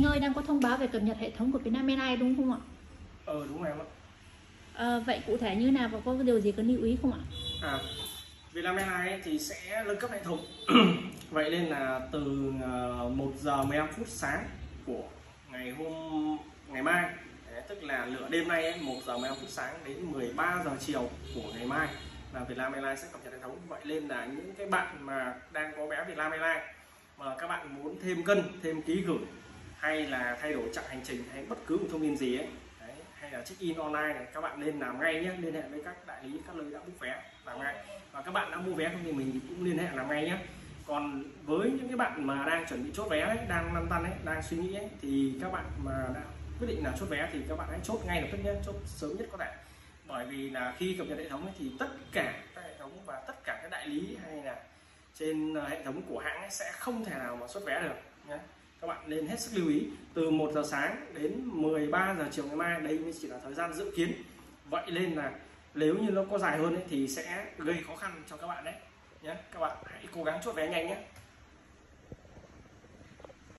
Anh ơi, đang có thông báo về cập nhật hệ thống của Vietnam Airlines đúng không ạ? Đúng rồi em ạ. Vậy cụ thể như nào và có điều gì cần lưu ý không ạ? Vietnam Airlines thì sẽ nâng cấp hệ thống. Vậy nên là từ 1 giờ 15 phút sáng của ngày mai, tức là nửa đêm nay ấy, 1 giờ 15 phút sáng đến 13 giờ chiều của ngày mai là Vietnam Airlines sẽ cập nhật hệ thống. Vậy nên là những cái bạn mà đang có vé Vietnam Airlines mà các bạn muốn thêm cân, thêm ký gửi hay là thay đổi chặng hành trình hay bất cứ một thông tin gì ấy, hay là check in online này, các bạn nên làm ngay nhé, liên hệ với các đại lý, các nơi đã book vé làm ngay. Và các bạn đã mua vé không thì mình cũng liên hệ làm ngay nhé. Còn với những cái bạn mà đang chuẩn bị chốt vé ấy, đang lăn tăn ấy, đang suy nghĩ ấy, thì các bạn mà đã quyết định là chốt vé thì các bạn hãy chốt ngay lập tức nhé, chốt sớm nhất có thể. Bởi vì là khi cập nhật hệ thống ấy, thì tất cả các hệ thống và tất cả các đại lý hay là trên hệ thống của hãng ấy sẽ không thể nào mà xuất vé được nhé. Các bạn nên hết sức lưu ý. Từ 1 giờ sáng đến 13 giờ chiều ngày mai, đây mới chỉ là thời gian dự kiến. Vậy nên là nếu như nó có dài hơn ấy, thì sẽ gây khó khăn cho các bạn đấy nhé. Các bạn hãy cố gắng chốt vé nhanh nhé.